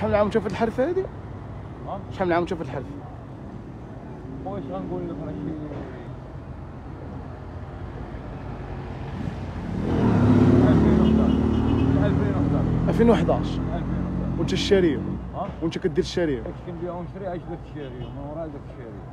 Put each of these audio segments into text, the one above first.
شحال من عام انت في هاد الحرفه هادي؟ شحال من عام انت في هاد الحرفه؟ واش غنقول لك راه شي 2011 وانت الشاريه وانت كدير الشاريه داكشي كنبيعو ونشري عايش داك الشاريه من ورا داك الشاريه.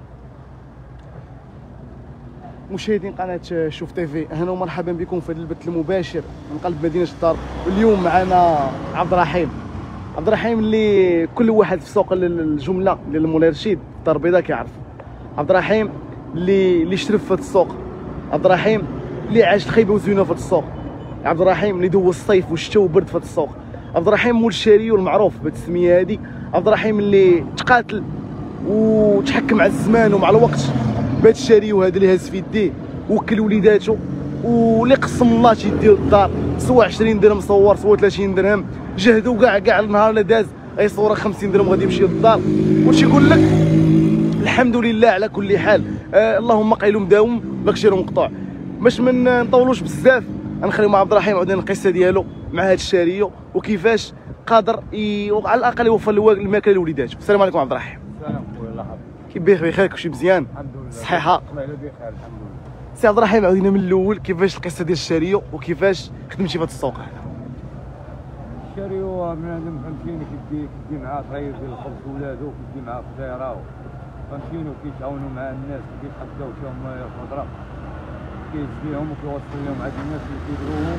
مشاهدين قناه شوف تيفي، اهلا ومرحبا بكم في هذا البث المباشر من قلب مدينه الدار. واليوم معنا عبد الرحيم اللي كل واحد في سوق الجمله ديال مولاي رشيد الدار البيضاء كيعرف. عبد الرحيم اللي شرف في هذا السوق، عبد الرحيم اللي عاش الخيبه وزوينه في هذا السوق، عبد الرحيم اللي دوز الصيف والشتاء وبرد في هذا السوق، عبد الرحيم مول الشاريه والمعروف بالتسميه هذه، عبد الرحيم اللي تقاتل وتحكم على الزمان ومع الوقت بهذا الشاريه وهذا اللي هز في يديه، وكل وليداته واللي قسم الله تيدير الدار سواء 20 درهم صور سواء 30 درهم جهدوا كاع النهار اللي داز اي صوره 50 درهم غادي يمشي للدار وتيقول لك الحمد لله على كل حال. اللهم قيل مداوم باكشير مقطوع. باش ما نطولوش بزاف غنخليو مع عبد الرحيم عاودنا القصه ديالو مع هذا الشاريه وكيفاش قادر على الاقل يوفر الماكله لوليداته. السلام عليكم عبد الرحيم. السلام خويا الله يحفظك. كي بخير كلشي مزيان؟ الحمد لله صحيحه؟ الله يلا بخير الحمد لله. سي عبد الرحيم عاودينا من الاول كيفاش القصه ديال الشاريه وكيفاش خدمتي في هذا السوق هذا. الشاري هو بنادم فهمتيني كيدي معاه طريف ديال الخبز ولادو كيدي معاه خضيره فهمتيني وكيتعاونوا مع الناس كيتحداو فيهم الخضره كيجزيهم وكيوصل لهم عند الناس اللي كيديروهم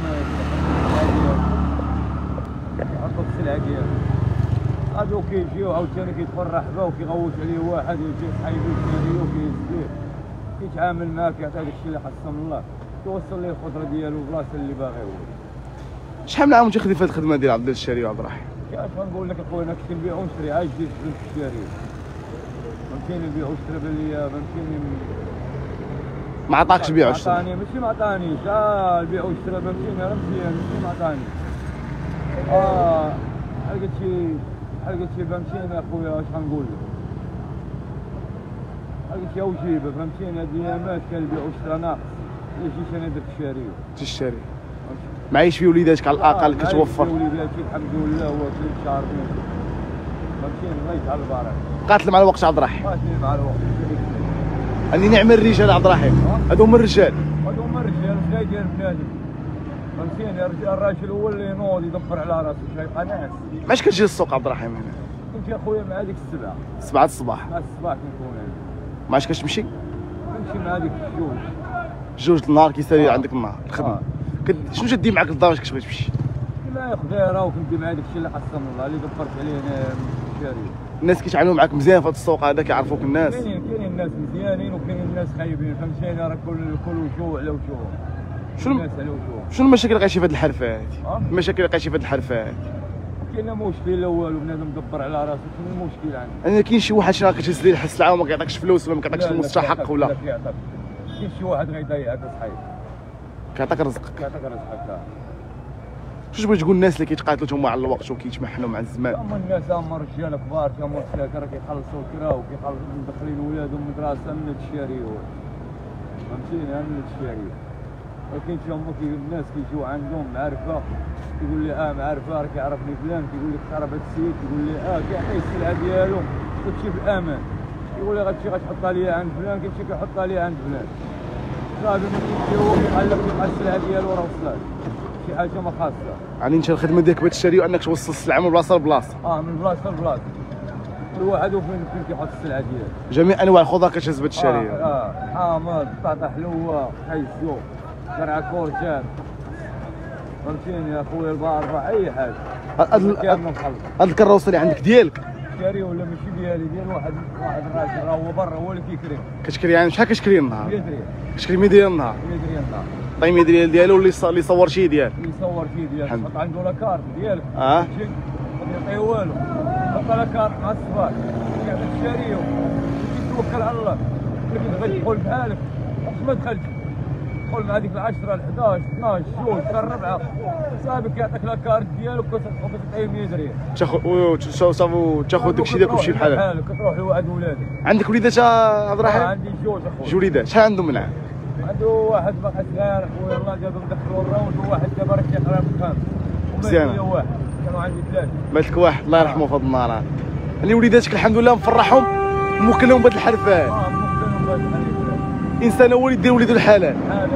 يحطوا السلعه ديالهم هادو كيجيو عاوتاني كيدخل رحبه وكيغوت عليه واحد يجي صحيبو الشاريه وكيهزيه كيتعامل معاه كيعطيه داكشي اللي خاصه من الله كيوصل ليه الخضره ديالو البلاصه اللي باغي هو. شحال من عام وانت خديت في هذه الخدمه ديال عبد الشاريه وعبد الرحيم؟ كيفاش غنقول لك اخويا انا كنت نبيع ونشري عايش ديال في الشاريه فهمتيني نبيع ونشري باللي فهمتيني ما عطاكش بيع وشري؟ عطاني ماشي ما عطانيش البيع والشراء فهمتيني راه مزيان ماشي ما عطاني بحال قلتي فهمتيني اخويا اش غنقول لك بحال قلتي وجيبه فهمتيني هاد الايامات كان البيع والشراء ناقص الا جيت انا درت الشاريه الشاريه معيش في وليداتك على الاقل كتوفر وليداتي الحمد لله هو 3 شهر فهمتيني الله يجعل البركه قاتل مع الوقت عبد الرحيم قاتل مع الوقت عندي نعم الرجال عبد الرحيم هادو هما الرجال جاي ديال بنادم فهمتيني الراجل هو اللي ينوض يدبر على راسو باش يبقى ناعس. علاش كتجي للسوق عبد الرحيم هنا؟ كنت يا خويا مع هذيك السبعة الصباح مع الصباح كنكون هنا ما عادش كتمشي؟ كنمشي مع هذيك جوج النهار كيسالي عندك النهار الخدمه شنو تدي معاك للدار واش كتبغي تمشي؟ لا خضيره وكنت مع هذاك الشيء اللي خاصه من الله اللي دبرت عليه انا من الشاريه. الناس كيتعاملوا معاك مزيان في هذا السوق هذا كيعرفوك الناس؟ كاينين الناس مزيانين وكاينين الناس خايبين فهمتيني راه كل وجوه على وجوه. شنو المشاكل اللي لقيتي في هذه الحرفه هذه؟ المشاكل اللي لقيتي في هذه الحرفه هذه؟ كاين مشكل الاول وبنادم مدبر على راسو شنو المشكل عندك؟ يعني كاين شي واحد شي كتهز ليه السلعه وما كيعطيكش فلوس ولا ما كيعطيكش المستحق ولا؟ لا كيعطيك كاين شي واحد غيضايقك اصاحبي كيعطيك رزقك رزقك. شنو تبغي تقول الناس اللي كيتقاتلوا تما على الوقت وكيتمحنوا مع الزمان؟ هما الناس هما رجال كبار هما الساكر كيخلصوا الكرا وكيخلصوا مدخلين ولادهم مدرسه من الشاريه فهمتيني من الشاريه. ولكن هما الناس كيجيو عندهم معرفه كيقول لي معرفه راه كيعرفني فلان كيقول لك تعرف هذا السيد كيقول لي كيعطيه السلعه ديالو كتمشي بالامان كيقول لي غتمشي غتحطها لي عند فلان كيمشي كيحطها لي عند فلان صافي هو كيعلق كيبقى السلعه ديالو راه وصلات شي حاجه ما خاصه. يعني انت الخدمه ديالك بهذا الشاريه انك توصل السلعه من بلاصه لبلاصه؟ من بلاصه لبلاصه كل واحد وفين كيحط السلعه ديالو. جميع انواع الخضر كتهز بهذا الشاريه؟ حامض بطاطا حلوه خيزو زرع كورجات فهمتيني يا خويا الباربه اي حاجه هاد الكروسه اللي عندك ديالك؟ شاري ولا ماشي ديالي ديال واحد الراجل راه هو برا هو اللي كيكري. كتكري يعني شحال كتكري النهار؟ 100 ريال. كتكري 100 ريال النهار؟ 100 ريال النهار. طيب 100 ريال ديالو اللي يصور شي ديال؟ اللي يصور شي ديال تحط عنده لاكارت ديالك ما يعطيه والو حط لاكارت مع الصباط كيعطيك الشاريه وكيتوكل على الله كيبغي يدخل بحالك ما دخلتش دخل مع هذيك 10 ل 11 12 جوج حتى الربعه صافي كيعطيك لاكارت ديالك وكتعطيه 100 ريال تاخذ داكشي ديالك وتمشي بحالك كتروح لواحد ولادك. عندك وليدات عبد الرحيم؟ عندي جوج اخويا. جوج وليدات شحال عندهم من عام؟ عنده واحد باقي صغير خويا الله دابا مدخلو الراوند وواحد دابا راه كيقرا في الخامس. مزيان. كانوا عندي 3. مات لك واحد الله يرحمه في هذا النهار. يعني وليداتك الحمد لله مفرحهم موكل لهم بهاد الحرفات. موكل لهم بهاد الحرفات. انسان هو اللي يدير وليدو الحلال.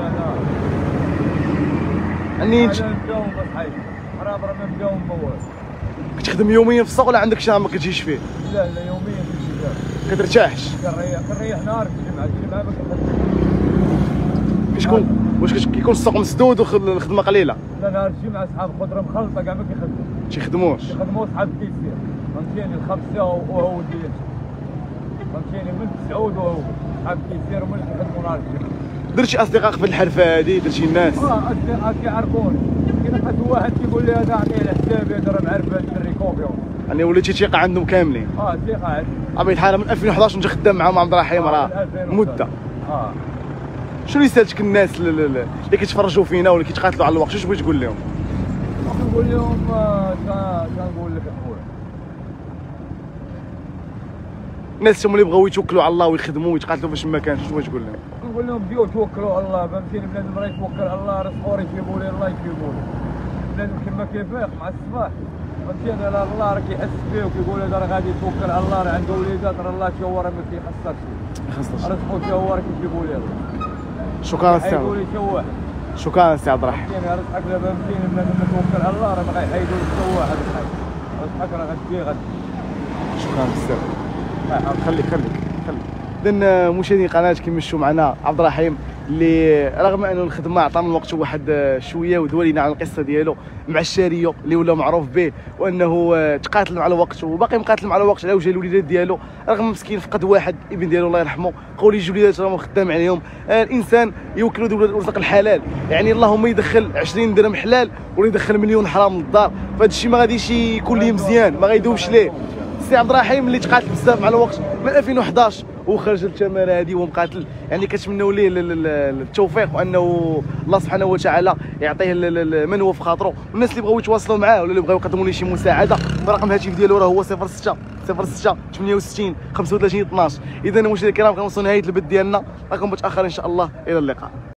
يعني انت نبداو بصحيح راه ما نبداو موال. كتخدم يوميا في السوق ولا عندك شي عام ما كتجيش فيه؟ لا يوميا كنت كترتاحش؟ كنريح نهار الجمعه ما كنخدمش. واش كيكون السوق مسدود والخدمه قليله؟ لا نهار الجمعه صحاب الخضره مخلطه كاع ما كيخدموا. تيخدموا صحاب الكيسير فهمتيني الخمسه وهو ديال فهمتيني من 9 وهو صحاب الكيسير هما اللي كيخدموا نهار الجمعه. درت شي اصدقاء في الحرفه هادي؟ درت شي ناس؟ اصدقاء كيعرفوني. كاين واحد كيقول لي هذا عطيه على حسابي هذا راه معرف هاد الدري كوفي. يعني وليتي ثقه عندهم كاملين؟ ثقه عندي. بطبيعة الحال من 2011 وانت خدام معاهم عبد الرحيم راه مده. شنو رسالتك الناس اللي كيتفرجوا فينا واللي كيتقاتلوا على الوقت؟ شنو بغيت تقول لهم؟ نقول لهم كنقول لك اخويا الناس هما اللي بغاو يتوكلوا على الله ويخدموا ويتقاتلوا باش ما كانش، شنو تقول لهم؟ نقول لهم بديو توكلوا على الله. فهمتيني بنادم راه يتوكل على الله راه صغار يجيبوا لي الله يجيبوا لي. بنادم كيما كيفيق مع الصباح فهمتيني راه الله راه كيحس به وكيقول هذا راه غادي يتوكل على الله راه عنده وليدات راه الله تا هو راه ما كيخسرش رزقو تا هو راه كيجيبوا لي الله. شكرا سي يقول لي تا واحد. شكرا سي عبد الرحيم. فهمتيني رزقك دابا فهمتيني بنادم يتوكل على الله راه ما غايحيدوا لك تا واحد رزقك راه غتجي شكرا بزاف. خليك اذا مشاهدين القناه كيمشوا معنا عبد الرحيم اللي رغم انه الخدمه عطانا الوقت واحد شويه ودوى لينا على القصه ديالو مع الشاريه اللي ولا معروف به، وانه تقاتل مع الوقت وباقي مقاتل مع الوقت على وجه الوليدات ديالو، رغم مسكين فقد واحد ابن ديالو الله يرحمه. قولي جوج وليدات راهم خدام عليهم. الانسان يوكل رزق الحلال، يعني اللهم يدخل 20 درهم حلال ولا يدخل مليون حرام للدار، فهذا الشيء ما غاديش يكون ليه مزيان، ما غيدومش ليه. سي عبد الرحيم اللي تقاتل بزاف مع الوقت من 2011 وخرج للتماره هذه ومقاتل، يعني كنتمنوا ليه التوفيق وانه الله سبحانه وتعالى يعطيه من هو في خاطره. والناس اللي بغاو يتواصلوا معاه ولا اللي بغاو يقدموا ليه شي مساعده فرقم الهاتف ديالو راه هو 06 68 35 12. اذا مشاهدينا الكرام كنوصلوا لنهايه البث ديالنا، راكم متاخر ان شاء الله، الى اللقاء.